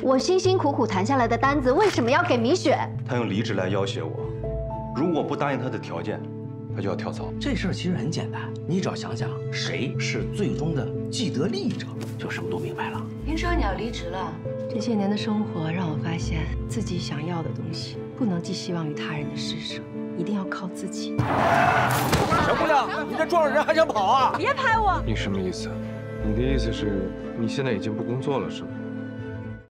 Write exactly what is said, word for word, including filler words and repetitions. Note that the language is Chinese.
我辛辛苦苦谈下来的单子，为什么要给米雪？ 他用离职来要挟我，如果不答应他的条件，他就要跳槽。 这事儿其实很简单，你只要想想谁是最终的既得利益者，就什么都明白了。 听说你要离职了， 这些年的生活让我发现，自己想要的东西不能寄希望于他人的施舍，一定要靠自己。 小姑娘，你这撞了人还想跑啊？ 别拍我！ 你什么意思？你的意思是，你现在已经不工作了，是吗？